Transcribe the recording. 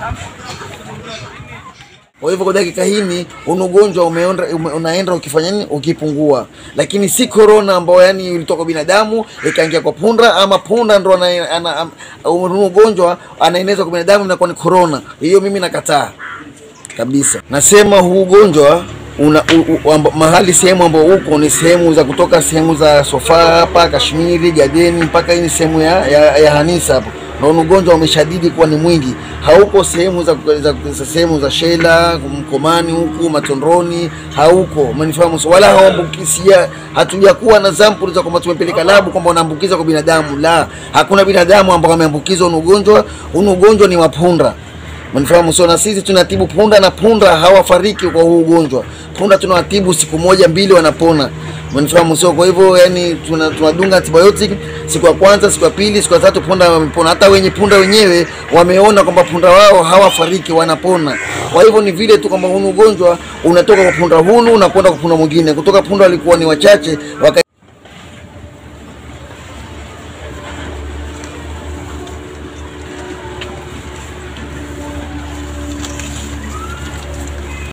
Kwa hivyo kwa dakika hii ugonjwa unaenda ukifanya nini, ukipungua. Lakini si corona ambao yani ilitoka binadamu ikaingia kwa punda, ama punda ndo ugonjwa anaenezwa kwa binadamu na kwa ni corona. Hiyo mimi nakataa kabisa. Nasema huu ugonjwa mahali sehemu ambao huko ni sehemu za kutoka sehemu za Sofa hapa Kashmiri, Gadeni mpaka hii sehemu ya Hanisa hapo. Na ugonjwa umeshadidi kuwa ni mwingi. Hauko sehemu za Shela, Mkomani huku, Matondroni, hauko. Umenifahamu? Wala hawaambukizia, hatujakuwa na sample za kwamba tumepeleka labu kwamba wanaambukiza kwa binadamu. La, hakuna binadamu ambao wameambukizwa ugonjwa. Ugonjwa ni mapunda. Umenifahamu? So na sisi tunatibu punda, na punda hawafariki kwa huu ugonjwa. Punda tunawatibu siku moja mbili wanapona. Umenifahamu? So kwa hivyo yani tunadunga antibiotic siku ya kwanza, siku ya pili, siku ya tatu punda wamepona. Hata wenye punda wenyewe wameona kwamba punda wao hawafariki, wanapona. Kwa hivyo ni vile tu kwamba huu ugonjwa unatoka kwa punda hunu unakwenda kwa punda mwingine. Kutoka punda walikuwa ni wachache